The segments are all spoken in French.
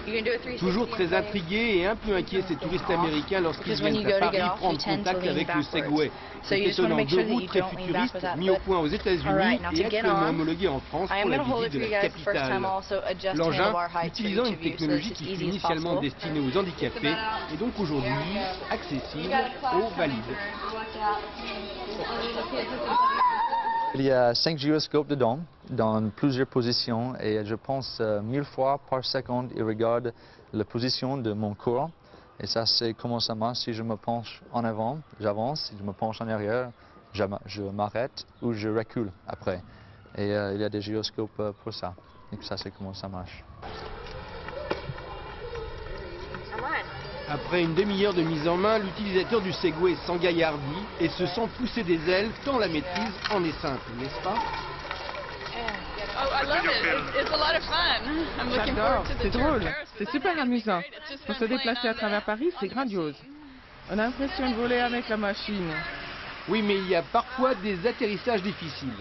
Toujours très intrigués et un peu inquiets, ces touristes américains, lorsqu'ils viennent à Paris prendre contact avec le Segway. C'est étonnant, deux roues très futuristes mis au point aux États-Unis et actuellement homologuées en France pour la visite de la capitale. L'engin, utilisant une technologie qui fut initialement destinée aux handicapés, est donc aujourd'hui accessible aux valides. Il y a 5 gyroscopes dedans, dans plusieurs positions, et je pense 1000 fois par seconde, il regarde la position de mon corps. Et ça, c'est comment ça marche. Si je me penche en avant, j'avance. Si je me penche en arrière, je m'arrête ou je recule après. Et il y a des gyroscopes pour ça. Et ça, c'est comment ça marche. Après une demi-heure de mise en main, l'utilisateur du Segway s'engaillardit et se sent pousser des ailes tant la maîtrise en est simple, n'est-ce pas? J'adore, c'est drôle, c'est super amusant. Pour se déplacer à travers Paris, c'est grandiose. On a l'impression de voler avec la machine. Oui, mais il y a parfois des atterrissages difficiles.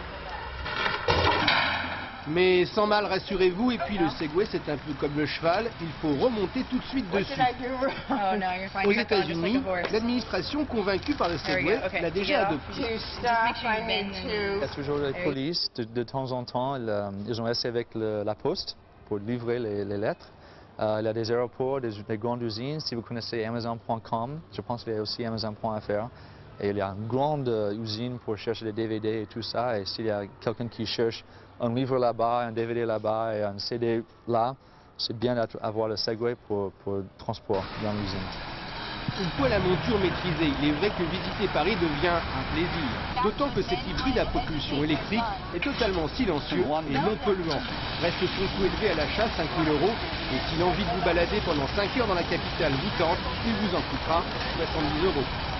Mais sans mal, rassurez-vous, et puis le Segway, c'est un peu comme le cheval, il faut remonter tout de suite dessus. Aux États-Unis, l'administration, convaincue par le Segway, l'a déjà adopté. Il y a toujours la police, de temps en temps, ils ont resté avec la poste pour livrer les lettres. Il y a des aéroports, des grandes usines. Si vous connaissez Amazon.com, je pense qu'il y a aussi Amazon.fr. Et il y a une grande usine pour chercher des DVD et tout ça. Et s'il y a quelqu'un qui cherche un livre là-bas, un DVD là-bas et un CD là, c'est bien d'avoir le Segway pour transport dans l'usine. Une fois la monture maîtrisée, il est vrai que visiter Paris devient un plaisir. D'autant que cet hybride à propulsion électrique est totalement silencieux et non polluant. Reste son coût élevé à l'achat, 5 000 €. Et si l'envie de vous balader pendant 5 heures dans la capitale vous tente, il vous en coûtera 70 €.